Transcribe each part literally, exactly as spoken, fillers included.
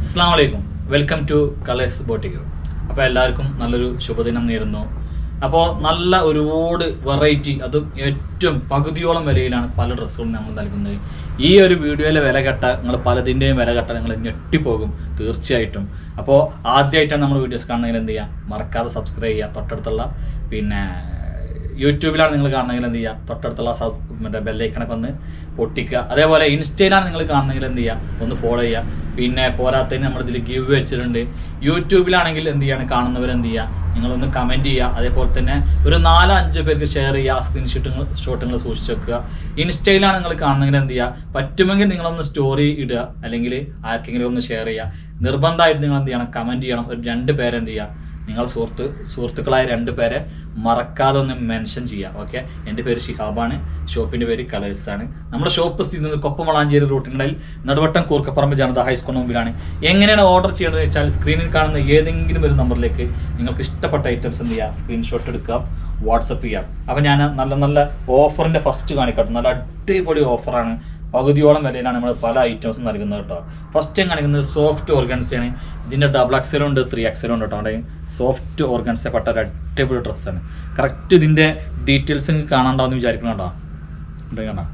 Assalamualaikum. Welcome to Colors Boutique. അപ്പോൾ എല്ലാവർക്കും നല്ലൊരു ശുഭദിനം നേരുന്നു. അപ്പോൾ നല്ല ഒരുപാട് വെറൈറ്റി അതും ഏറ്റവും പകുതിയോളം വിലയിലാണ് പല ഡ്രസ്സുകളും നമ്മൾ നൽകുന്നത്. ഈ ഒരു വീഡിയോയിലെ വില കേട്ട നിങ്ങൾ പലതിൻ്റെയും വില കേട്ട നിങ്ങൾ ഞെട്ടിപ്പോകും തീർച്ചയായിട്ടും. അപ്പോൾ ആദ്യമായിട്ടാണ് നമ്മൾ വീഡിയോസ് കാണണമെങ്കിൽ എന്ത് ചെയ്യുക, മറക്കാതെ സബ്സ്ക്രൈബ് ചെയ്യുക. തൊട്ടടുത്തുള്ള പിന്നെ യൂട്യൂബിലാണ് നിങ്ങൾ കാണണമെങ്കിൽ എന്ത് ചെയ്യുക, തൊട്ടടുത്തുള്ള സബ് മറ്റേ ബെല്ലൈക്കണൊക്കെ ഒന്ന് പൊട്ടിക്കുക. അതേപോലെ ഇൻസ്റ്റയിലാണ് നിങ്ങൾ കാണണമെങ്കിൽ എന്ത് ചെയ്യുക, ഒന്ന് ഫോളോ ചെയ്യുക. പിന്നെ പോരാത്തതിന് നമ്മളിതിൽ ഗിവ് വെച്ചിട്ടുണ്ട്. യൂട്യൂബിലാണെങ്കിൽ എന്ത് ചെയ്യാണ്, കാണുന്നവർ എന്ത് ചെയ്യുക, നിങ്ങളൊന്ന് കമൻറ്റ് ചെയ്യുക. അതേപോലെ തന്നെ ഒരു നാലോ അഞ്ചോ പേർക്ക് ഷെയർ ചെയ്യുക. സ്ക്രീൻഷോട്ടുകൾ ഷോട്ടുകൾ സൂക്ഷിച്ച് വെക്കുക. ഇൻസ്റ്റയിലാണ് നിങ്ങൾ കാണണമെങ്കിൽ എന്ത് ചെയ്യുക, പറ്റുമെങ്കിൽ നിങ്ങളൊന്ന് സ്റ്റോറി ഇടുക, അല്ലെങ്കിൽ ആർക്കെങ്കിലും ഒന്ന് ഷെയർ ചെയ്യുക. നിർബന്ധമായിട്ട് നിങ്ങൾ എന്ത് ചെയ്യണം, കമൻറ്റ് ചെയ്യണം. ഒരു രണ്ട് പേരെന്ത് ചെയ്യുക, നിങ്ങൾ സുഹൃത്ത് സുഹൃത്തുക്കളായ രണ്ട് പേരെ മറക്കാതെ ഒന്ന് മെൻഷൻ ചെയ്യുക. ഓക്കെ, എൻ്റെ പേര് ഷിഹാബാണ്, ഷോപ്പിൻ്റെ പേര് കളേഴ്സാണ്. നമ്മുടെ ഷോപ്പ് സ്ഥിതി ചെയ്യുന്നത് കൊപ്പം-വളാഞ്ചേരി റൂട്ടിനിടയിൽ നടുവട്ടം കൂർക്കപ്പറമ്പ് ജനത ഹൈസ്കൂളിന് മുമ്പിലാണ്. എങ്ങനെയാണ് ഓർഡർ ചെയ്യേണ്ടത് വെച്ചാൽ സ്ക്രീനിൽ കാണുന്ന ഏതെങ്കിലും ഒരു നമ്പറിലേക്ക് നിങ്ങൾക്ക് ഇഷ്ടപ്പെട്ട ഐറ്റംസ് എന്ത് ചെയ്യുക, സ്ക്രീൻഷോട്ട് എടുക്കുക, വാട്സപ്പ് ചെയ്യാം. അപ്പം ഞാൻ നല്ല നല്ല ഓഫറിൻ്റെ ഫസ്റ്റ് കാണിക്കട്ടെ. നല്ല അടിപൊളി ഓഫറാണ്. പകുതിയോളം വിലയിലാണ് നമ്മൾ പല ഐറ്റംസും നൽകുന്നത് കേട്ടോ. ഫസ്റ്റ് ഞാൻ കാണിക്കുന്നത് സോഫ്റ്റ് ഓർഗൻസയാണ്. ഇതിൻ്റെ ഡബിൾ എക്സലും ഉണ്ട്, ത്രീ എക്സലും ഉണ്ട് കേട്ടോ. അവിടെ സോഫ്റ്റ് ഓർഗൻസ പെട്ട ഒരു അടിപൊളി ഡ്രസ്സാണ്. കറക്റ്റ് ഇതിൻ്റെ ഡീറ്റെയിൽസ് നിങ്ങൾക്ക് കാണാണ്ടാവെന്ന് വിചാരിക്കണം കേട്ടോ. ഉണ്ടെങ്കിൽ കണ്ടോ,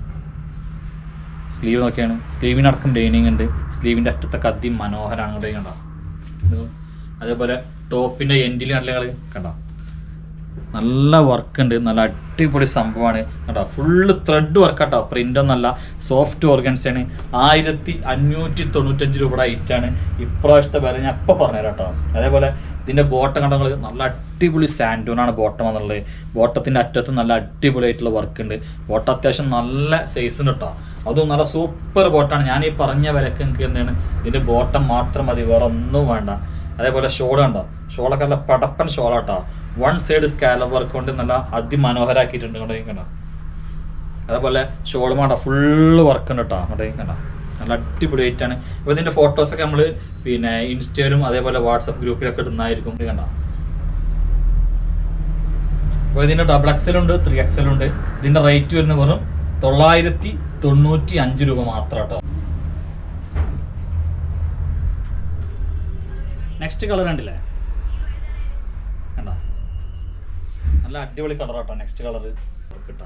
സ്ലീവ് നോക്കിയാണ്, സ്ലീവിനടക്കം ലൈനിങ് ഉണ്ട്. സ്ലീവിൻ്റെ അറ്റത്തൊക്കെ അതിമനോഹരമാണ്. ഉണ്ടെങ്കിൽ കണ്ടോ. അതേപോലെ ടോപ്പിൻ്റെ എൻഡിൽ നല്ല കണ്ടോ, നല്ല വർക്ക് ഉണ്ട്, നല്ല അടിപൊളി സംഭവമാണ് കേട്ടോ. ഫുള്ള് ത്രെഡ് വർക്ക് കേട്ടോ, പ്രിന്റ് ഒന്നല്ല, സോഫ്റ്റ് ഓർഗൻസാണ്. ആയിരത്തി അഞ്ഞൂറ്റി തൊണ്ണൂറ്റഞ്ച് രൂപയുടെ ഐറ്റാണ് ഇപ്രാവശ്യത്തെ വില. ഞാൻ എപ്പോൾ പറഞ്ഞുതരാം കേട്ടോ. അതേപോലെ ഇതിൻ്റെ ബോട്ടം കണ്ടങ്ങൾ നല്ല അടിപൊളി സാൻഡൂണാണ് ബോട്ടം എന്നുള്ളത്. ബോട്ടത്തിൻ്റെ അറ്റത്ത് നല്ല അടിപൊളിയായിട്ടുള്ള വർക്ക് ഉണ്ട്. ബോട്ടം അത്യാവശ്യം നല്ല സൈസ് ഉണ്ട് കേട്ടോ. അതും നല്ല സൂപ്പർ ബോട്ടാണ്. ഞാൻ ഈ പറഞ്ഞ വിലക്ക് നിങ്ങൾക്ക് എന്താണ്, ഇതിൻ്റെ ബോട്ടം മാത്രം മതി, വേറെ ഒന്നും വേണ്ട. അതേപോലെ ഷോൾ കണ്ടോ, ഷോളൊക്കെ നല്ല പടപ്പൻ ഷോളാട്ടോ. വൺ സൈഡ് സ്കാലപ്പ് വർക്ക് കൊണ്ട് നല്ല അതിമനോഹരാക്കിയിട്ടുണ്ട് കണ്ടോ കണ്ടോ. അതേപോലെ ഷോൾ മാണ്ട ഫുള്ള് വർക്ക് ഉണ്ട് കേട്ടോ. അങ്ങോട്ടേ കണ്ടോ, നല്ല അടിപൊളിയായിട്ടാണ്. അപ്പോൾ ഇതിൻ്റെ ഫോട്ടോസൊക്കെ നമ്മൾ പിന്നെ ഇൻസ്റ്റയിലും അതേപോലെ വാട്സപ്പ് ഗ്രൂപ്പിലൊക്കെ ഇടുന്നതായിരിക്കും കണ്ടോ. അപ്പോൾ ഇതിൻ്റെ ഡബിൾ എക്സലുണ്ട്, ത്രീ എക്സലുണ്ട്. ഇതിൻ്റെ റേറ്റ് വരുന്നത് വെറും തൊള്ളായിരത്തി തൊണ്ണൂറ്റി അഞ്ച് രൂപ മാത്രം കേട്ടോ. നെക്സ്റ്റ് കളർ കണ്ടില്ലേ, കണ്ടോ, നല്ല അടിപൊളി കളർ കേട്ടോ. നെക്സ്റ്റ് കളർ കിട്ടാ.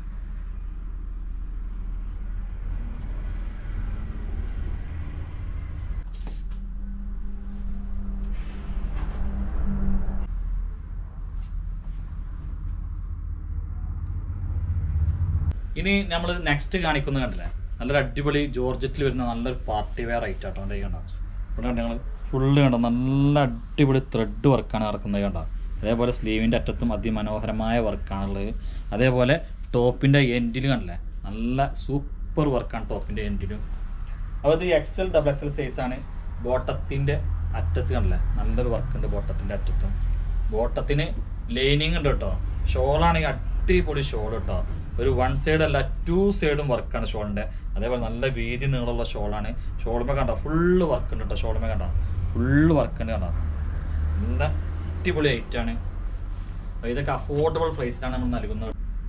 ഇനി നമ്മൾ നെക്സ്റ്റ് കാണിക്കുന്നത് കണ്ടില്ലേ, നല്ലൊരു അടിപൊളി ജോർജറ്റിൽ വരുന്ന നല്ലൊരു പാർട്ടി വെയർ ഐറ്റം കേട്ടോ. കണ്ടോ ഇവിടെ കണ്ടോ, ഞങ്ങൾ ഫുള്ള് കണ്ടോ, നല്ല അടിപൊളി ത്രെഡ് വർക്കാണ് ഇറക്കുന്നത് കണ്ടോ. അതേപോലെ സ്ലീവിൻ്റെ അറ്റത്തും അതിമനോഹരമായ വർക്കാണുള്ളത്. അതേപോലെ ടോപ്പിൻ്റെ എൻഡിലും കണ്ടില്ലേ, നല്ല സൂപ്പർ വർക്കാണ് ടോപ്പിൻ്റെ എൻഡിലും. അപ്പോൾ ഇത് എക്സൽ ഡബിൾ എക്സൽ സൈസാണ്. ബോട്ടത്തിൻ്റെ അറ്റത്ത് കണ്ടില്ലേ, നല്ലൊരു വർക്കുണ്ട് ബോട്ടത്തിൻ്റെ അറ്റത്തും. ബോട്ടത്തിന് ലൈനിങ് ഉണ്ട് കേട്ടോ. ഷോളാണെങ്കിൽ അടിപൊളി ഷോൾ കേട്ടോ. ഒരു വൺ സൈഡ് അല്ല, ടു സൈഡും വർക്കാണ് ഷോളിൻ്റെ. അതേപോലെ നല്ല വീതി നീളമുള്ള ഷോളാണ്. ഷോളുമേ കണ്ടോ ഫുള്ള് വർക്ക് ഉണ്ട് കേട്ടോ. ഷോളുമേ കണ്ടോ ഫുള്ള് വർക്ക് ഉണ്ട് കണ്ടോ. നല്ല അടിപൊളി ഐറ്റാണ്. ഇതൊക്കെ അഫോർഡബിൾ പ്രൈസിലാണ് നമ്മൾ നൽകുന്നത്.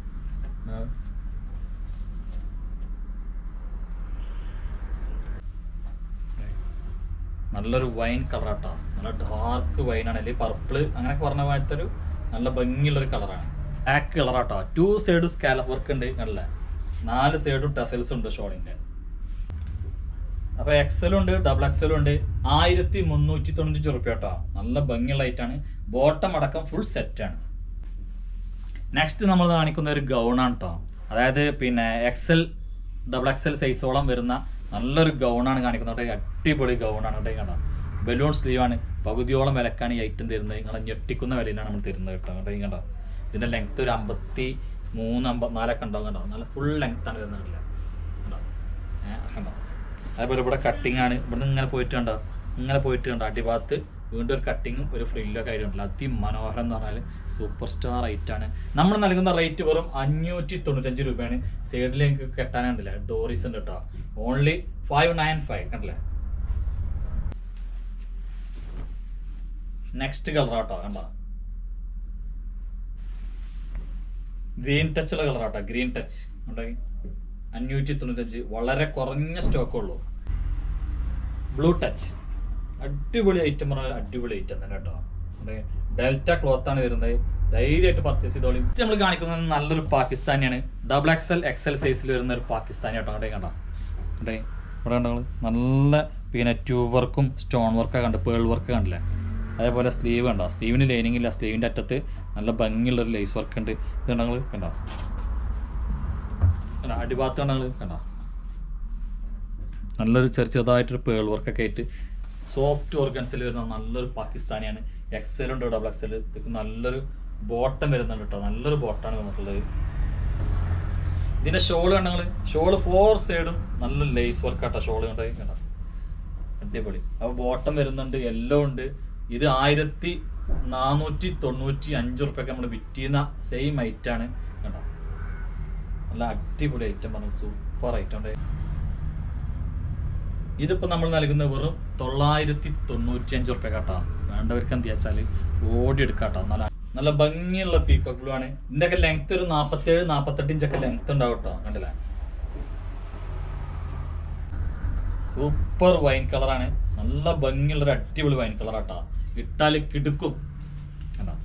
നല്ലൊരു വൈൻ കളറാട്ടോ, നല്ല ഡാർക്ക് വൈനാണ്, അല്ലെങ്കിൽ പർപ്പിള് അങ്ങനെയൊക്കെ പറഞ്ഞ പോലത്തെ ഒരു നല്ല ഭംഗിയുള്ളൊരു കളറാണ്. ബ്ലാക്ക് കളറാട്ടോ. ടു സൈഡും സ്കാലപ്പ് വർക്ക് ഉണ്ട് നല്ല, നാല് സൈഡും ടെസൽസ് ഉണ്ട് ഷോളിൻ്റെ. അപ്പോൾ എക്സലും ഉണ്ട്, ഡബിൾ എക്സലും ഉണ്ട്. ആയിരത്തി മുന്നൂറ്റി തൊണ്ണൂറ്റി റുപ്യ കേട്ടോ. നല്ല ഭംഗിയുള്ള ഐറ്റാണ്. ബോട്ടം അടക്കം ഫുൾ സെറ്റാണ്. നെക്സ്റ്റ് നമ്മൾ കാണിക്കുന്ന ഒരു ഗൗണാണ് കേട്ടോ. അതായത് പിന്നെ എക്സൽ ഡബിൾ എക്സൽ സൈസോളം വരുന്ന നല്ലൊരു ഗൗണാണ് കാണിക്കുന്നത്. അടിപൊളി ഗൗണാണ് കേട്ടോ. കണ്ടോ, ബലൂൺ സ്ലീവാണ്. പകുതിയോളം വിലക്കാണ് ഈ ഐറ്റം തരുന്നത്. നിങ്ങളെ ഞെട്ടിക്കുന്ന വിലയിലാണ് നമ്മൾ തരുന്നത് കേട്ടോ. കേട്ടോ കണ്ടോ, ഇതിൻ്റെ ലെങ്ത്ത് ഒരു അമ്പത്തി മൂന്ന് അമ്പത്തിനാലൊക്കെ ഉണ്ടാവും കണ്ടോ. നല്ല ഫുൾ ലെങ്ത്താണ് വരുന്നത് കണ്ടോ. ഏഹ് കണ്ടോ. അതേപോലെ ഇവിടെ കട്ടിങ് ആണ്. ഇവിടെ ഇങ്ങനെ പോയിട്ട് കണ്ടോ, ഇങ്ങനെ പോയിട്ട് കണ്ടോ, അടിഭാഗത്ത് വീണ്ടും ഒരു കട്ടിങ്ങും ഒരു ഫ്രില്ലൊക്കെ ആയിട്ടുണ്ടല്ലോ. അതിമനോഹരം എന്ന് പറഞ്ഞാൽ സൂപ്പർ സ്റ്റാർ റേറ്റാണ്. നമ്മൾ നൽകുന്ന റേറ്റ് വെറും അഞ്ഞൂറ്റി തൊണ്ണൂറ്റഞ്ച് രൂപയാണ്. സൈഡിലേക്ക് കെട്ടാനുണ്ടല്ലേ, ഡോറീസ് ഉണ്ട് കേട്ടോ. ഓൺലി ഫൈവ് നയൻ ഫൈവ് കണ്ടല്ലേ. നെക്സ്റ്റ് കളർ കേട്ടോ കണ്ടോ, ഗ്രീൻ ടച്ചുള്ള കളറാട്ടോ. ഗ്രീൻ ടച്ച് ഉണ്ടെങ്കിൽ അഞ്ഞൂറ്റി തൊണ്ണൂറ്റഞ്ച് വളരെ കുറഞ്ഞ സ്റ്റോക്കുള്ളൂ. ബ്ലൂ ടച്ച് അടിപൊളി ഐറ്റം പറഞ്ഞാൽ അടിപൊളി ഐറ്റം തന്നെ കേട്ടോ. ഡെൽറ്റ ക്ലോത്ത് ആണ് വരുന്നത്, ധൈര്യമായിട്ട് പർച്ചേസ് ചെയ്തോളി. നമ്മൾ കാണിക്കുന്നത് നല്ലൊരു പാകിസ്ഥാനിയാണ്, ഡബിൾ എക്സൽ എക്സൽ സൈസിൽ വരുന്ന ഒരു പാകിസ്ഥാനി കേട്ടോ. അവിടെ കണ്ടോ അവിടെ ഇവിടെ കണ്ടോ നല്ല പിന്നെ ട്യൂബ് വർക്കും സ്റ്റോൺ വർക്കൊക്കെ കണ്ട്, പേൾ വർക്ക് കണ്ടില്ലേ. അതേപോലെ സ്ലീവ് കണ്ടോ, സ്ലീവിന് ലൈനിങ് ഇല്ല, സ്ലീവിൻ്റെ അറ്റത്ത് നല്ല ഭംഗിയുള്ളൊരു ലേസ് വർക്ക് ഉണ്ട്. ഇത് കണ്ടോ കണ്ടോ കണ്ടോ അടിഭാഗത്ത് കണ്ടോ കണ്ടോ നല്ലൊരു ചെറു ചെറുതായിട്ടൊരു പേൾ വർക്കൊക്കെ ആയിട്ട് സോഫ്റ്റ് ഓർഗൻസിൽ വരുന്ന നല്ലൊരു പാകിസ്ഥാനിയാണ്. എക്സൽ ഉണ്ട്, ഡബിൾ എക്സൽ. ഇതൊക്കെ നല്ലൊരു ബോട്ടം വരുന്നുണ്ട് കേട്ടോ, നല്ലൊരു ബോട്ടാണ് വന്നിട്ടുള്ളത്. ഇതിന്റെ ഷോള് കണ്ടങ്ങൾ, ഷോള് ഫോർ സൈഡും നല്ല ലേസ് വർക്ക് ആട്ടോ ഷോള് കണ്ടോ കണ്ടോ അടിപൊളി. അപ്പോൾ ബോട്ടം വരുന്നുണ്ട്, യെല്ലോ ഉണ്ട്. ഇത് ആയിരത്തി നാനൂറ്റി തൊണ്ണൂറ്റി അഞ്ച് റുപ്യൊക്കെ നമ്മൾ വിറ്റ് ചെയ്യുന്ന സെയിം ഐറ്റം ആണ് കണ്ടോ. നല്ല അടിപൊളി ഐറ്റം പറഞ്ഞു, സൂപ്പർ ഐറ്റം ഉണ്ട്. ഇതിപ്പോൾ നമ്മൾ നൽകുന്ന വെറും തൊള്ളായിരത്തി തൊണ്ണൂറ്റി അഞ്ച് റുപ്യ കേട്ടോ. വേണ്ടവർക്ക് എന്ത് വെച്ചാൽ ഓടി എടുക്കാട്ടോ. നല്ല നല്ല ഭംഗിയുള്ള പീക്കോക്ക് ബ്ലൂ ആണ്. ഇതിന്റെ ഒക്കെ ലെങ്ത് ഒരു നാപ്പത്തേഴ് നാപ്പത്തെട്ട് ഇഞ്ചൊക്കെ ലെങ്ത് ഉണ്ടാവും കേട്ടോ. കണ്ടില്ലേ, സൂപ്പർ വൈൻ കളറാണ്, നല്ല ഭംഗിയുള്ള ഒരു അടിപൊളി വൈൻ കളറാട്ടോ. ഇട്ടാല് കിടുക്കും കണ്ടോ.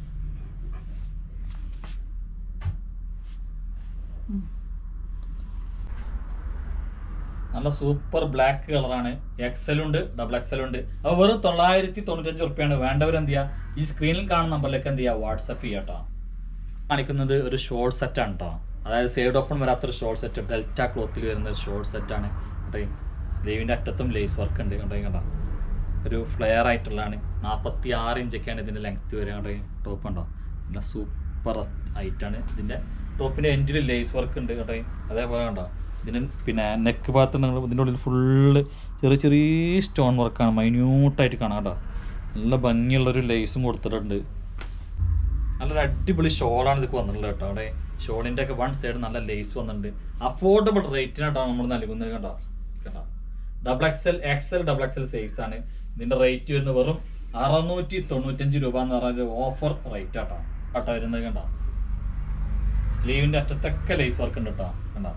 നല്ല സൂപ്പർ ബ്ലാക്ക് കളറാണ്. എക്സലുണ്ട്, ഡബിൾ എക്സലുണ്ട്. അപ്പോൾ വെറും തൊള്ളായിരത്തി തൊണ്ണൂറ്റഞ്ച് റുപ്യാണ്. വേണ്ടവർ എന്ത് ചെയ്യുക, ഈ സ്ക്രീനിൽ കാണുന്ന നമ്പറിലേക്ക് എന്ത് ചെയ്യുക, വാട്സപ്പ് ചെയ്യുക കേട്ടോ. കാണിക്കുന്നത് ഒരു ഷോർട്ട് സെറ്റാണ് കേട്ടോ, അതായത് സൈഡ് ഓപ്പൺ വരാത്തൊരു ഷോർട്ട് സെറ്റ്, ഡെൽറ്റ ക്ലോത്തിൽ വരുന്ന ഒരു ഷോർട്ട് സെറ്റാണ് കേട്ടോ. സ്ലീവിൻ്റെ അറ്റത്തും ലേസ് വർക്ക് ഉണ്ട് കേട്ടോ. കണ്ടോ ഒരു ഫ്ലെയർ ആയിട്ടുള്ളതാണ്. നാൽപ്പത്തി ആറ് ഇഞ്ചൊക്കെയാണ് ഇതിൻ്റെ ലെങ്ത്ത് വരിക കേട്ടോ. ടോപ്പ് ഉണ്ടോ, നല്ല സൂപ്പർ ഐറ്റാണ്. ഇതിൻ്റെ ടോപ്പിൻ്റെ എൻഡിൽ ലേസ് വർക്ക് ഉണ്ട് കേട്ടോ. അതേപോലെ കണ്ടോ ഇതിന് പിന്നെ നെക്ക് ഭാഗത്ത് ഇതിൻ്റെ ഉള്ളിൽ ഫുള്ള് ചെറിയ ചെറിയ സ്റ്റോൺ വർക്കാണ്, മൈന്യൂട്ടായിട്ട് കാണാം കേട്ടോ. നല്ല ഭംഗിയുള്ളൊരു ലേസും കൊടുത്തിട്ടുണ്ട്. നല്ലൊരു അടിപൊളി ഷോളാണ് ഇതൊക്കെ വന്നിട്ടുള്ളത് കേട്ടോ. അവിടെ ഷോളിൻ്റെ ഒക്കെ വൺ സൈഡ് നല്ല ലേസ് വന്നിട്ടുണ്ട്. അഫോർഡബിൾ റേറ്റിനായിട്ടാണ് നമ്മൾ നൽകുന്നത് കേട്ടോ. കേട്ടോ double XL XL double XL size ആണ്. ഇതിൻ്റെ റേറ്റ് വരുന്നത് വെറും അറുന്നൂറ്റി തൊണ്ണൂറ്റഞ്ച് രൂപ എന്ന് പറഞ്ഞൊരു ഓഫർ റേറ്റ് ആട്ടോ കേട്ടോ വരുന്നത് കണ്ടോ. സ്ലീവിൻ്റെ അറ്റത്തൊക്കെ ലേസ് വർക്ക് ഉണ്ട് കേട്ടോ. കണ്ടോ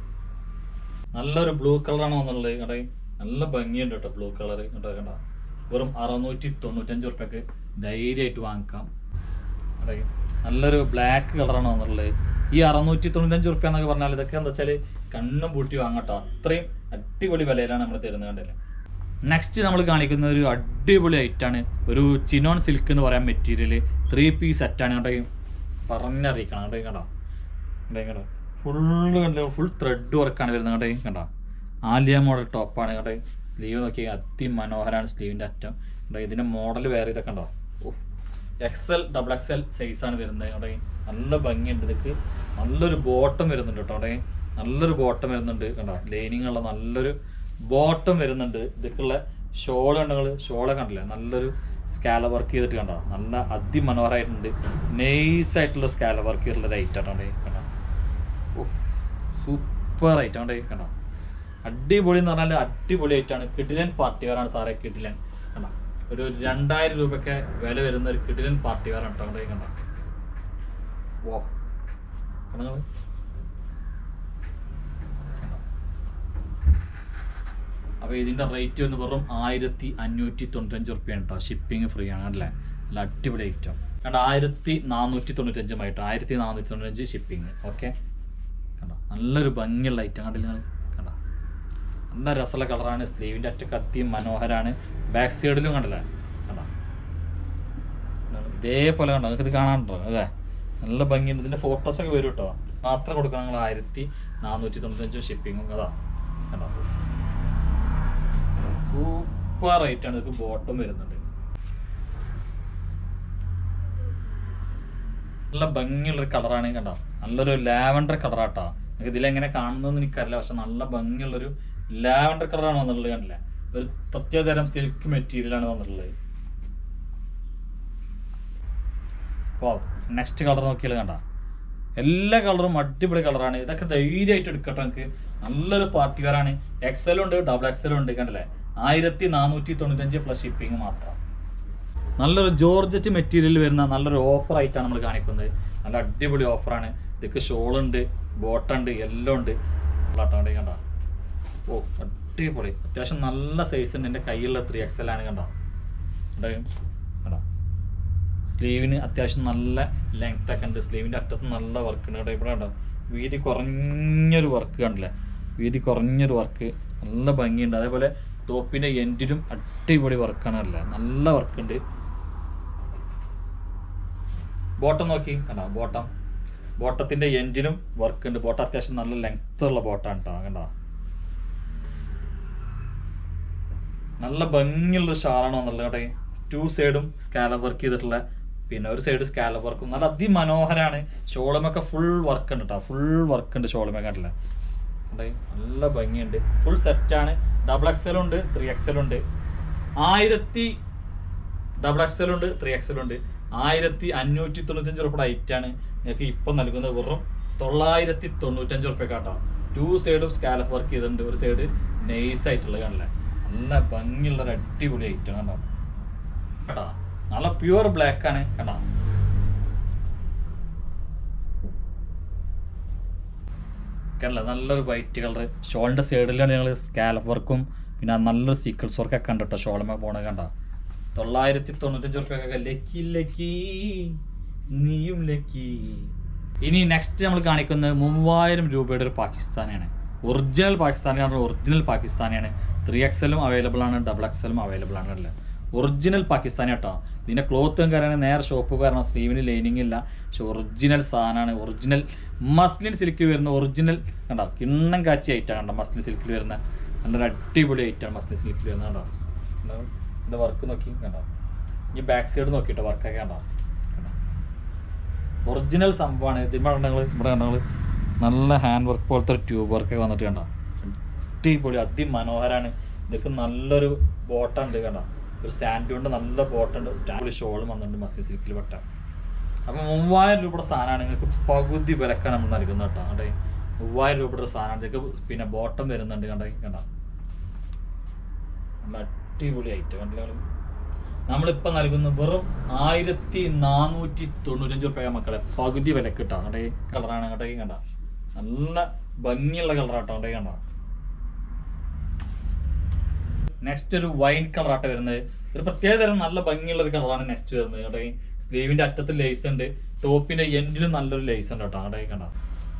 നല്ലൊരു ബ്ലൂ കളറാണ് വന്നുള്ളത് കേട്ടോ. നല്ല ഭംഗിയുണ്ട് കേട്ടോ ബ്ലൂ കളർ കേട്ടോ. കണ്ടോ വെറും അറുന്നൂറ്റി തൊണ്ണൂറ്റഞ്ച് റുപ്യക്ക് ധൈര്യമായിട്ട് വാങ്ങിക്കാം. നല്ലൊരു ബ്ലാക്ക് കളറാണ് വന്നുള്ളത്. ഈ അറുന്നൂറ്റി തൊണ്ണൂറ്റഞ്ച് റുപ്യ എന്നൊക്കെ പറഞ്ഞാൽ ഇതൊക്കെ എന്താ വെച്ചാൽ കണ്ണും പൂട്ടി വാങ്ങട്ടോ. അത്രയും അടിപൊളി വിലയിലാണ് നമ്മൾ തരുന്നത് കണ്ടല്ലേ. നെക്സ്റ്റ് നമ്മൾ കാണിക്കുന്ന ഒരു അടിപൊളി ഐറ്റാണ്, ഒരു ചിനോൺ സിൽക്ക് എന്ന് പറയാൻ മെറ്റീരിയൽ ത്രീ പീസ് സെറ്റാണ് കേട്ടോ. പറഞ്ഞറിയിക്കണം കേട്ടോ. കണ്ടോ കണ്ടോ ഫുള്ള് കണ്ടോ ഫുൾ ത്രെഡ് വർക്കാണ് വരുന്നത് കേട്ടോ. കണ്ടോ ആലിയ മോഡൽ ടോപ്പാണ് കേട്ടോ. സ്ലീവ് നോക്കി അതിമനോഹരമാണ് സ്ലീവിൻ്റെ അറ്റം കേട്ടോ. ഇതിൻ്റെ മോഡൽ വേറെ ഇതൊക്കെ ഉണ്ടോ. എക്സൽ ഡബിൾ എക്സൽ സൈസാണ് വരുന്നത് കേട്ടോ. നല്ല ഭംഗിയുണ്ട്. ഇതൊക്കെ നല്ലൊരു ബോട്ടം വരുന്നുണ്ട് കേട്ടോ. അവിടെ നല്ലൊരു ബോട്ടം വരുന്നുണ്ട് കണ്ടോ. ലൈനിങ് ഉള്ള നല്ലൊരു ബോട്ടം വരുന്നുണ്ട്. ഇതൊക്കെയുള്ള ഷോൾ കണ്ടങ്ങൾ ഷോളെ കണ്ടില്ലേ, നല്ലൊരു സ്കാല വർക്ക് ചെയ്തിട്ട് കണ്ടോ. നല്ല അതിമനോഹരമായിട്ടുണ്ട്. നൈസായിട്ടുള്ള സ്കാല വർക്ക് ചെയ്തിട്ടുള്ള ഐറ്റാണ് കണ്ടോ. സൂപ്പർ ഐറ്റാണ് കണ്ടോ. അടിപൊളി എന്ന് പറഞ്ഞാൽ അടിപൊളി ഐറ്റാണ്. കിടിലൻ പാർട്ടി വെയറാണ് സാറേ, കിടിലൻ കണ്ടോ. ഒരു രണ്ടായിരം രൂപയൊക്കെ വില വരുന്ന ഒരു കിടിലൻ പാർട്ടി വെയറാണ് കേട്ടോ. അവിടെ കണ്ടോ ഓ കണ്ടോ. അപ്പോൾ ഇതിൻ്റെ റേറ്റ് വന്ന് വെറും ആയിരത്തി അഞ്ഞൂറ്റി തൊണ്ണൂറ്റഞ്ച് റുപ്യാണ് കേട്ടോ. ഷിപ്പിംഗ് ഫ്രീ ആണ് അല്ലേ. നല്ല അടിപൊളി ഐറ്റം കണ്ടോ. ആയിരത്തി നാനൂറ്റി തൊണ്ണൂറ്റഞ്ചുമായിട്ടോ ആയിരത്തി നാനൂറ്റി തൊണ്ണൂറ്റഞ്ച് ഷിപ്പിംഗ്. ഓക്കെ കണ്ടോ നല്ലൊരു ഭംഗിയുള്ള ഐറ്റം കണ്ടില്ല നിങ്ങൾ കണ്ടോ. നല്ല രസമുള്ള കളറാണ്. സ്ലീവിൻ്റെ അറ്റ കത്തിയും മനോഹരമാണ്. ബാക്ക് സൈഡിലും കണ്ടല്ലേ കണ്ടോ. ഇതേപോലെ കണ്ടോ നിങ്ങൾക്ക് ഇത് കാണാനുണ്ടോ അല്ലേ. നല്ല ഭംഗിയുണ്ട്. ഇതിൻ്റെ ഫോട്ടോസൊക്കെ വരും കേട്ടോ. മാത്രം കൊടുക്കണം നിങ്ങൾ ആയിരത്തി നാനൂറ്റി തൊണ്ണൂറ്റഞ്ചും ഷിപ്പിങ്ങും അതാ കണ്ടോ. സൂപ്പർ റേറ്റാണ്. ഇതൊക്കെ ബോട്ടം വരുന്നുണ്ട്. നല്ല ഭംഗിയുള്ളൊരു കളറാണ് കണ്ടോ. നല്ലൊരു ലാവൻഡർ കളറാട്ടോ. നിങ്ങൾക്ക് ഇതിലെങ്ങനെ കാണുന്നതെന്ന് എനിക്കറിയില്ല, പക്ഷെ നല്ല ഭംഗിയുള്ളൊരു ലാവൻഡർ കളറാണ് വന്നിട്ടുള്ളത് കണ്ടില്ല. ഒരു പ്രത്യേകതരം സിൽക്ക് മെറ്റീരിയലാണ് വന്നിട്ടുള്ളത്. ഓ നെക്സ്റ്റ് കളർ നോക്കിയാൽ കണ്ട എല്ലാ കളറും അടിപൊളി കളറാണ്. ഇതൊക്കെ ധൈര്യമായിട്ട് എടുക്കട്ടെ. നമുക്ക് നല്ലൊരു പാർട്ടി വെയറാണ്. എക്സലും ഉണ്ട് ഡബിൾ എക്സലും ഉണ്ട് കണ്ടില്ലേ. ആയിരത്തി നാനൂറ്റി തൊണ്ണൂറ്റഞ്ച് പ്ലസ് ഷിപ്പിംഗ് മാത്രം. നല്ലൊരു ജോർജറ്റ് മെറ്റീരിയൽ വരുന്ന നല്ലൊരു ഓഫർ ആയിട്ടാണ് നമ്മൾ കാണിക്കുന്നത്. നല്ല അടിപൊളി ഓഫറാണ്. ഇതൊക്കെ ഷോളുണ്ട്, ബോട്ടുണ്ട്, എല്ലാം ഉണ്ട് കേട്ടോ. കണ്ട ഓ അടിപൊളി. അത്യാവശ്യം നല്ല സൈസ് ഉണ്ട്. എൻ്റെ കയ്യിലുള്ള ത്രീ എക്സൽ ആണ് കണ്ടോ. കണ്ടോ സ്ലീവിന് അത്യാവശ്യം നല്ല ലെങ്ത് ഒക്കെ ഉണ്ട്. സ്ലീവിൻ്റെ അറ്റത്ത് നല്ല വർക്ക് ഉണ്ട് കേട്ടോ. ഇവിടെ കണ്ടോ വീതി കുറഞ്ഞൊരു വർക്ക് കണ്ടില്ലേ, വീതി കുറഞ്ഞൊരു വർക്ക് നല്ല ഭംഗിയുണ്ട്. അതേപോലെ ടോപ്പിൻ്റെ എൻഡിലും അടിപൊളി വർക്കാണ് അല്ലേ, നല്ല വർക്കുണ്ട്. ബോട്ടം നോക്കി കണ്ടോ, ബോട്ടം ബോട്ടത്തിൻ്റെ എൻഡിലും വർക്ക് ഉണ്ട്. ബോട്ടം അത്യാവശ്യം നല്ല ലെങ്ത് ഉള്ള ബോട്ടാണ് കേട്ടോ. കണ്ടോ നല്ല ഭംഗിയുള്ളൊരു ഷാളാണ് വന്നുള്ളത് കേട്ടോ. ടു സൈഡും സ്കാലപ്പ് വർക്ക് ചെയ്തിട്ടുള്ള, പിന്നെ ഒരു സൈഡ് സ്കാലപ്പ് വർക്കും നല്ല അതിമനോഹരമാണ്. ഷോളുമൊക്കെ ഫുൾ വർക്ക് ഉണ്ട് കേട്ടോ, ഫുൾ വർക്ക് ഉണ്ട് ഷോളുമൊക്കെ കണ്ടില്ലേ. നല്ല ഭംഗിയുണ്ട്, ഫുൾ സെറ്റാണ്. ഡബിൾ എക്സലും ഉണ്ട്, ത്രീ എക്സലും ഉണ്ട്. ആയിരത്തി ഡബിൾ എക്സലും ഉണ്ട്, ത്രീ എക്സലും ഉണ്ട്. ആയിരത്തി അഞ്ഞൂറ്റി തൊണ്ണൂറ്റഞ്ച് റുപ്യ ഐറ്റാണ് നിങ്ങൾക്ക് ഇപ്പം നൽകുന്നത്. വെറും തൊള്ളായിരത്തി തൊണ്ണൂറ്റഞ്ച് റുപ്യ കേട്ടോ. ടു സൈഡും സ്കാലപ്പ് വർക്ക് ചെയ്തിട്ടുണ്ട്, ഒരു സൈഡ് നൈസ് ആയിട്ടുള്ളത് കണ്ടില്ലേ. നല്ല ഭംഗിയുള്ളൊരു അടിപൊളി ഐറ്റം കണ്ടോ കേട്ടോ. നല്ല പ്യുവർ ബ്ലാക്ക് ആണ് കേട്ടോ. കണ്ടല്ലേ നല്ലൊരു വൈറ്റ് കളർ. ഷോളിൻ്റെ സൈഡിലാണ് ഞങ്ങൾ സ്കാലപ്പ് വർക്കും പിന്നെ നല്ലൊരു സീക്വൻസ് വർക്കൊക്കെ കണ്ടിട്ടോ ഷോളുമേ പോണത് കണ്ടോ. തൊള്ളായിരത്തി തൊണ്ണൂറ്റഞ്ച് റുപ്യൊക്കെ ലക്കി ലക്കി നീയും ലക്കി. ഇനി നെക്സ്റ്റ് നമ്മൾ കാണിക്കുന്നത് മൂവായിരം രൂപയുടെ ഒരു പാകിസ്ഥാനിയാണ്. ഒറിജിനൽ പാകിസ്ഥാനിയാണ്, ഒറിജിനൽ പാകിസ്ഥാനിയാണ്. ത്രീ എക്സലും അവൈലബിൾ ആണ്, ഡബിൾ എക്സലും അവൈലബിൾ ആണ് അല്ലേ. ഒറിജിനൽ പാകിസ്ഥാനി കേട്ടോ. ഇതിൻ്റെ ക്ലോത്തും കാരണം നേരെ ഷോപ്പ് കാരണം സ്ലീവിന് ലൈനിങ് ഇല്ല, പക്ഷെ ഒറിജിനൽ സാധനമാണ്. ഒറിജിനൽ മസ്ലിൻ സിൽക്കിൽ വരുന്ന ഒറിജിനൽ കണ്ടോ, കിണ്ണം കാച്ചി ഐറ്റാണ് കണ്ടോ. മസ്ലിൻ സിൽക്കിൽ വരുന്ന നല്ലൊരു അടിപൊളി ഐറ്റാണ് മസ്ലിൻ സിൽക്കിൽ വരുന്നത് കണ്ടോ. ഇതിൻ്റെ വർക്ക് നോക്കി കണ്ടോ. ഇനി ബാക്ക് സൈഡ് നോക്കിട്ടോ വർക്കൊക്കെ കണ്ടോ. ഒറിജിനൽ സംഭവമാണ്. ഇതിവിടെ കണ്ടങ്ങൾ ഇവിടെ കണ്ടങ്ങൾ നല്ല ഹാൻഡ് വർക്ക് പോലത്തെ ഒരു ട്യൂബ് വർക്കൊക്കെ വന്നിട്ട് കണ്ടോ. അടിപൊളി അതിമനോഹരമാണ്. ഇതൊക്കെ നല്ലൊരു ബോട്ടുണ്ട് കണ്ടോ. ഒരു സാൻഡ് കൊണ്ട് നല്ല ബോട്ടുണ്ട്. സ്റ്റാൻഡ് ഷോളും വന്നിട്ടുണ്ട് മസ്ലിൻ സിൽക്കിൽ പെട്ട. അപ്പം മൂവായിരം രൂപയുടെ സാധനമാണ് നിങ്ങൾക്ക് പകുതി വിലക്കാണ് നമ്മൾ നൽകുന്നത് കേട്ടോ. കണ്ടേ മൂവായിരം രൂപയുടെ സാധനമാണ്. ഇതൊക്കെ പിന്നെ ബോട്ടം വരുന്നുണ്ട് കണ്ടേ കണ്ടോ. നല്ല അടിപൊളി ഐറ്റം കണ്ടില്ല. നമ്മളിപ്പോൾ നൽകുന്ന വെറും ആയിരത്തി നാനൂറ്റി തൊണ്ണൂറ്റഞ്ച് റുപ്യ മക്കളെ പകുതി വിലക്ക് കിട്ടാം. കണ്ടേ കളറാണ് കണ്ടേ കണ്ട. നല്ല ഭംഗിയുള്ള കളറാട്ടോ കണ്ടേ കണ്ട. നെക്സ്റ്റ് ഒരു വൈൻ കളറാട്ട വരുന്നത്. ഒരു പ്രത്യേക തരം നല്ല ഭംഗിയുള്ള ഒരു കളറാണ് നെക്സ്റ്റ് വരുന്നത് കേട്ടോ. സ്ലീവിന്റെ അറ്റത്ത് ലേസ് ഉണ്ട്, ടോപ്പിന്റെ എൻഡിലും നല്ലൊരു ലേസ് ഉണ്ട് കേട്ടോ. അവിടെ കണ്ട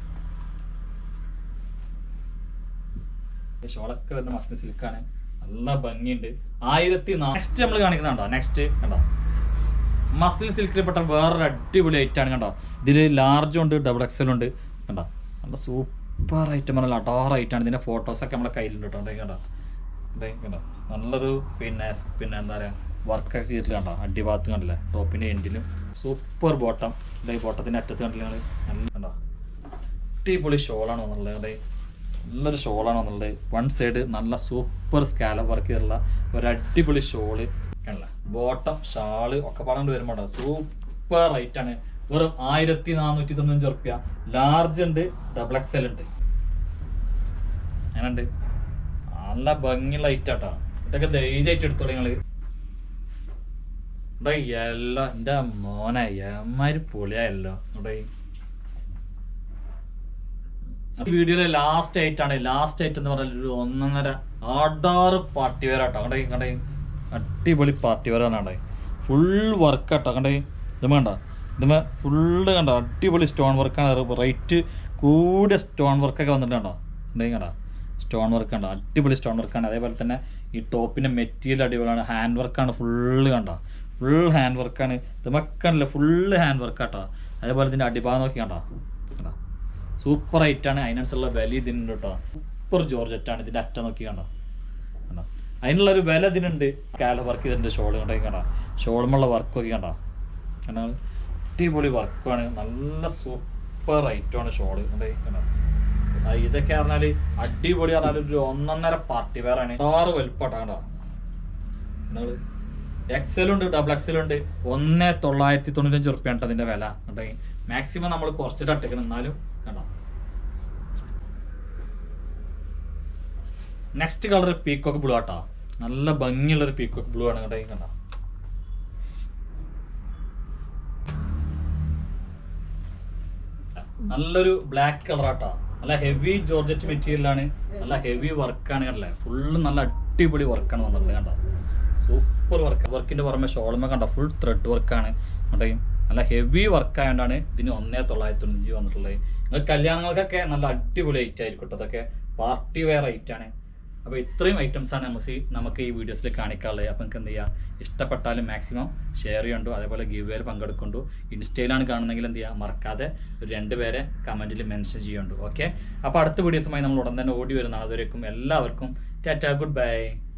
ഷോളൊക്കെ വരുന്ന മസ്ലിൻ സിൽക്കാണ്, നല്ല ഭംഗിയുണ്ട്. ആയിരത്തി നെക്സ്റ്റ് നമ്മൾ കാണിക്കുന്നുണ്ടോ. നെക്സ്റ്റ് കണ്ടോ മസ്ലിൻ സിൽക്കിൽ പെട്ട വേറൊരു അടിപൊളി ഐറ്റാണ് കണ്ടോ. ഇതിൽ ലാർജും ഉണ്ട്, ഡബിൾ എക്സലും ഉണ്ട് കണ്ടോ. നല്ല സൂപ്പർ ഐറ്റം പറഞ്ഞാൽ അടാർ ഐറ്റാണ്. ഇതിന്റെ ഫോട്ടോസൊക്കെ നമ്മളെ കയ്യിലുണ്ട് കേട്ടോ. കണ്ടോ കണ്ടോ നല്ലൊരു പിന്നെ പിന്നെ എന്താ പറയുക വർക്കൊക്കെ ചെയ്തിട്ട് കണ്ടോ. അടിഭാഗത്ത് കണ്ടില്ലേ, ടോപ്പിൻ്റെ എൻഡിലും സൂപ്പർ ബോട്ടം. ഇതാ ഈ ബോട്ടത്തിൻ്റെ അറ്റത്ത് കണ്ടില്ല നിങ്ങൾ നല്ല കണ്ടോ. അടിപൊളി ഷോളാണ് വന്നുള്ളത് കണ്ടേ. നല്ലൊരു ഷോളാണ് വന്നുള്ളത്. വൺ സൈഡ് നല്ല സൂപ്പർ സ്കാലപ്പ് വർക്ക് ചെയ്തിട്ടുള്ള ഒരു അടിപൊളി ഷോള് കണ്ടില്ല. ബോട്ടം ഷാള് ഒക്കെ പാടേണ്ടി വരുമ്പോൾ സൂപ്പർ റേറ്റാണ്. വെറും ആയിരത്തി നാനൂറ്റി തൊണ്ണൂറ്റഞ്ച് റുപ്യ. ലാർജ് ഉണ്ട്, ഡബിൾ എക്സൽ ഉണ്ട്. അങ്ങനെയുണ്ട്. നല്ല ഭംഗിയുള്ള ഐറ്റാട്ടോ. ഇതൊക്കെ ധൈര്യമായിട്ട് എടുത്തോളൂ നിങ്ങള്. ഇവിടെ എല്ലോ എൻ്റെ മോനെ എമ്മാര് പൊളിയായല്ലോ. ഇവിടെ വീഡിയോയിലെ ലാസ്റ്റ് ആയിട്ടാണ്. ലാസ്റ്റ് ആയിട്ട് എന്ന് പറഞ്ഞാൽ ഒരു ഒന്നൊന്നര ആടാറ് പാർട്ടി വെയറാട്ടോ. കണ്ടേ കണ്ടേ അടിപൊളി പാർട്ടി വെയറാണ് കണ്ടേ. ഫുൾ വർക്കാട്ടോ കണ്ടേ. ഇത് വേണ്ട ഇതുമേ ഫുള്ള് കണ്ടോ അടിപൊളി സ്റ്റോൺ വർക്കാണ്. റേറ്റ് കൂടിയ സ്റ്റോൺ വർക്കൊക്കെ വന്നിട്ടുണ്ടോ. കണ്ടേ കണ്ടോ സ്റ്റോൺ വർക്ക് കണ്ടോ. അടിപൊളി സ്റ്റോൺ വർക്കാണ്. അതേപോലെ തന്നെ ഈ ടോപ്പിൻ്റെ മെറ്റീരിയൽ അടിപൊളിയാണ്. ഹാൻഡ് വർക്കാണ് ഫുള്ള് കണ്ടോ. ഫുൾ ഹാൻഡ് വർക്കാണ്. ഇതുമൊക്കെയാണല്ലോ ഫുള്ള് ഹാൻഡ് വർക്കാട്ടോ. അതേപോലെ ഇതിൻ്റെ അടിഭാഗം നോക്കി കണ്ടോ കണ്ടോ സൂപ്പർ ഐറ്റാണ്. അതിനനുസരിച്ചുള്ള വില ഇതിനുണ്ട് കേട്ടോ. സൂപ്പർ ജോർജറ്റാണ്. ഇതിൻ്റെ അറ്റ നോക്കി കണ്ടോ കണ്ടോ. അതിനുള്ളൊരു വില ഇതിനുണ്ട്. കാല വർക്ക് ചെയ്തിട്ടുണ്ട്. ഷോൾ കണ്ടോ കണ്ടോ. ഷോളുമുള്ള വർക്കൊക്കെ കണ്ടോ കണ്ടോ. അടിപൊളി വർക്കാണ്. നല്ല സൂപ്പർ ഐറ്റമാണ് ഷോള് കണ്ടോ കണ്ടോ. ഇതൊക്കെ പറഞ്ഞാൽ അടിപൊളി പറഞ്ഞാൽ ഒരു ഒന്നൊന്നര പാർട്ടി വെയറാണ്. ആറ് വലുപ്പാട്ടോ കണ്ടോ. എക്സലും ഉണ്ട്, ഡബിൾ എക്സലും ഉണ്ട്. ഒന്ന് തൊള്ളായിരത്തി തൊണ്ണൂറ്റഞ്ച് റുപ്യ ഉണ്ട് അതിന്റെ വില ഉണ്ടെങ്കിൽ. മാക്സിമം നമ്മൾ കുറച്ചിട്ട് അട്ടിക്കണം എന്നാലും കണ്ടോ. നെക്സ്റ്റ് കളർ പീക്കോക്ക് ബ്ലൂ ആട്ടോ. നല്ല ഭംഗിയുള്ളൊരു പീക്കോക്ക് ബ്ലൂ ആണ് കേട്ടോ. കണ്ടോ നല്ലൊരു ബ്ലാക്ക് കളർ ആട്ടോ. നല്ല ഹെവി ജോർജറ്റ് മെറ്റീരിയലാണ്. നല്ല ഹെവി വർക്കാണ് കണ്ടല്ലേ. ഫുള്ള് നല്ല അടിപൊളി വർക്കാണ് വന്നിട്ടുള്ളത് കണ്ടോ. Super work. വർക്കിൻ്റെ പുറമെ ഷോളുമ കണ്ട ഫുൾ ത്രെഡ് വർക്കാണ്. അവിടെ നല്ല ഹെവി വർക്ക് ആയതുകൊണ്ടാണ് ഇതിന് ഒന്നേ തൊള്ളായിരത്തി തൊണ്ണൂറ്റി വന്നിട്ടുള്ളത്. നിങ്ങൾ കല്യാണങ്ങൾക്കൊക്കെ നല്ല അടിപൊളി ഐറ്റം ആയിരിക്കും കേട്ടോ. അതൊക്കെ പാർട്ടി വെയർ ഐറ്റാണ്. അപ്പോൾ ഇത്രയും ഐറ്റംസാണ് നമുക്ക് നമുക്ക് ഈ വീഡിയോസിൽ കാണിക്കാനുള്ളത്. അപ്പോൾ നിങ്ങൾക്ക് എന്ത് ചെയ്യുക, ഇഷ്ടപ്പെട്ടാലും മാക്സിമം ഷെയർ ചെയ്യണ്ടു. അതേപോലെ ഗിവ് വേയിൽ പങ്കെടുക്കൊണ്ടു. ഇൻസ്റ്റയിലാണ് കാണുന്നെങ്കിൽ എന്ത് ചെയ്യുക, മറക്കാതെ ഒരു രണ്ട് പേരെ കമൻറ്റിൽ മെൻഷൻ ചെയ്യണ്ടു. ഓക്കെ, അപ്പോൾ അടുത്ത വീഡിയോസുമായി നമ്മൾ ഉടൻ തന്നെ ഓടി വരുന്നതാണ്. അതുവരേക്കും എല്ലാവർക്കും ടാറ്റാ, ഗുഡ് ബൈ.